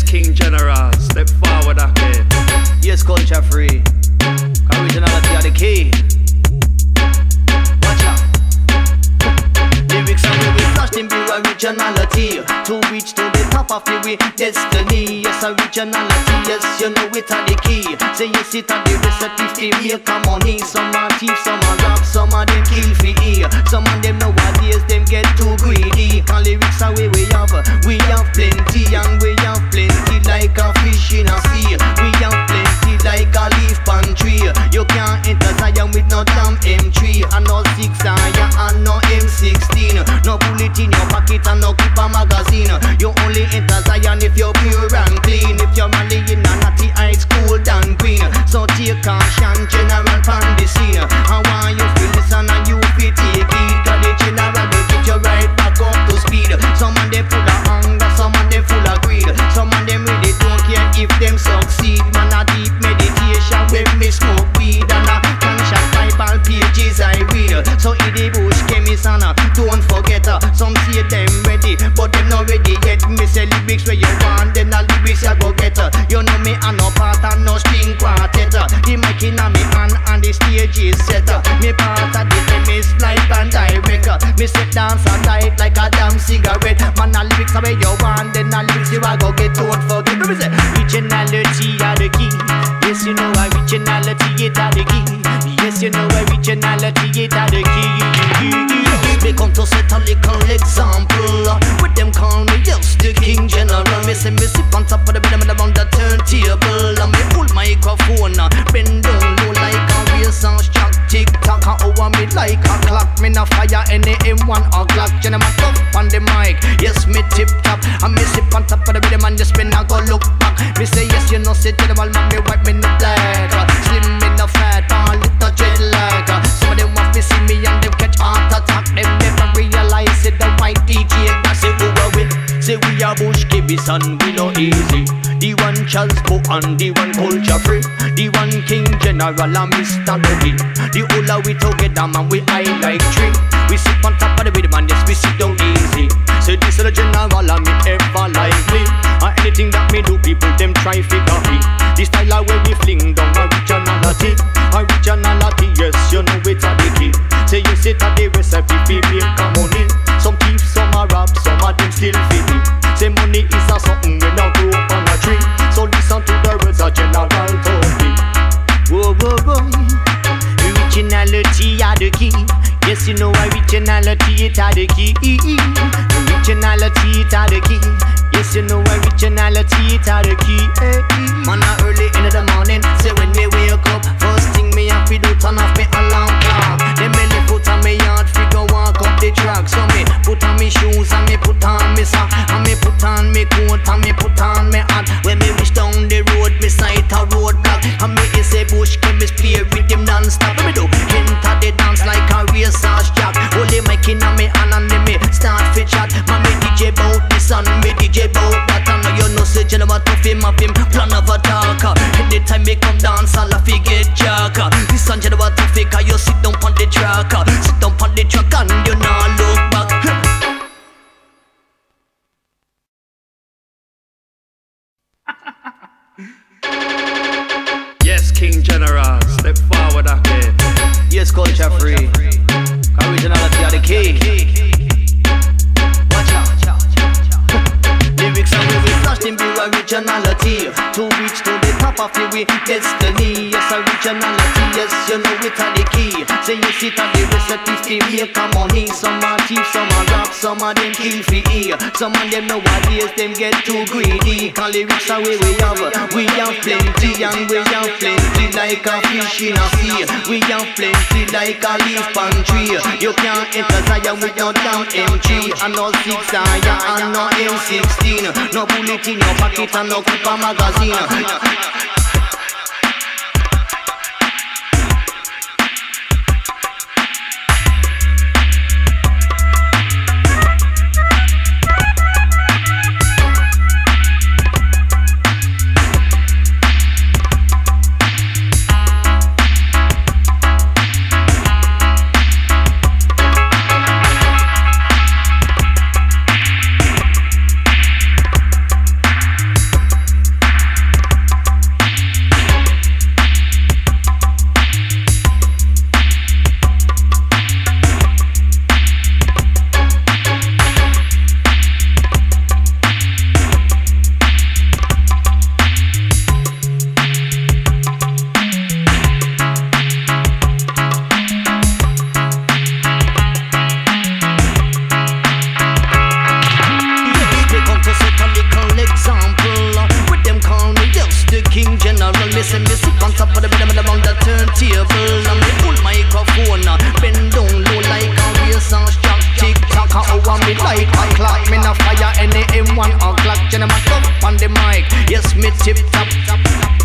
King General, step forward again. Yes, culture free. Originality are the key. Watch out. Lyrics are where we flash them pure originality. To reach to the top of the destiny. Yes, originality, yes, you know it are the key. Say yes, it are the recipe to make a money. Some are thief, some are rap, some of them kill for ear. Some of them nowadays, them get too greedy. And lyrics are where we have plenty. And we have plenty like a fish in a sea. We have plenty like a leaf on tree. You can't enter Zion with no damn M3. And no 6 iron and no M16. No bullet in your pocket and no keep a magazine. You only enter Zion if you're pure and clean. If you're Mali in a natty high school dan queen. So take caution, general from the scene. I want you feel listen and you feel take it. Cause the general will get you right back up to speed. Some of them full of hunger, some of them full of greed. Some of them really don't care if them succeed. Man a deep meditation when me smoke weed. And a conscious Bible pages I read. So in the bush chemist and don't forget some say them ready, but them not ready yet. Me say lyrics where you want, then the lyrics you go get. You know me and no part and no string quartet. The mic in me hand and the stage is set. Me part of the premise live and direct. Me sit dance and tight like a damn cigarette. Man the lyrics are where you want, then the lyrics you go get. Don't forget. Me say originality are the key. Yes you know originality it are the key. Yes you know originality it are the key. Me come to set a little example. With them call me yes the King General. Me say me sip on top of the bed and around the turntable. And me hold microphone, bend down low like a race and shock. Tick tock and over me like a clock. Me na fire any M1 or Glock. Gentleman tough on the mic, yes me tip top. And me sip on top of the bed and just me na go look back. Me say yes you know say gentleman man me wipe me no black. Slim me no fat, and little dreadlock. Some of them want to see me and them catch heart attack. Them never realize it, the white DJ that's it over with. Say we are bush kibis and we no easy. The one Charles Bo and the one culture free. The one King General and Mr. Ready. The whole of we together man we high like tree. We sit on top of the rhythm and yes we sit down easy. Say this is the general and me ever like me. And anything that me do people them try figure me. The style of where we fling down originality. Originality yes you know it's a the key. Say you sit at the recipe for make a money. Some thieves, some are rap, some of them still fitty. Say money is a something when I grow up on a tree. So listen to the words of General Toby. Whoa, whoa, whoa. Originality are the key. Yes, you know originality it are the key. Originality it are the key. Yes, you know originality it are the key. Man, early in the morning, say when me wake up, first thing me have to do turn off me alarm clock. Then me left foot on me yard, figure walk up the track. So me put on me shoes and me put on me sock, and me put on me coat and me put on me hat. When me reach down the road, me sight a roadblock, and me is a bush chemist play with him non-stop. Me do enter the dance like a racehorse jack. Only my kin on me hand and then me start fi chat. Man me DJ bout this and me DJ bout that. And you know say gentleman tough him have him plan of attack. Anytime me come dance I'll have to get jack. This and gentleman tough it cause you sit down on the track. Sit down on the track and you nah look back. Yes, King General, step forward again. Yes, culture free. Originality are the key. Watch out. Lyrics are where we flash them pure originality. To reach to the top of the destiny. Yes, originality, yes, you know it are the key. Say yes, it are the recipe to make a money. Some are thief, some are rap, some of them kill for ear. Some of them nowadays, them get too greedy. Cause lyrics are where we have plenty. And we have plenty like a fish in a sea. We have plenty like a leaf on tree. You can't enter Zion with no damn M3. And no 6 iron and no M16. No bullet in your pocket and no clip a magazine. o'clock. Me no fire any M1 or Glock. Gentleman up on the mic. Yes, me tip top.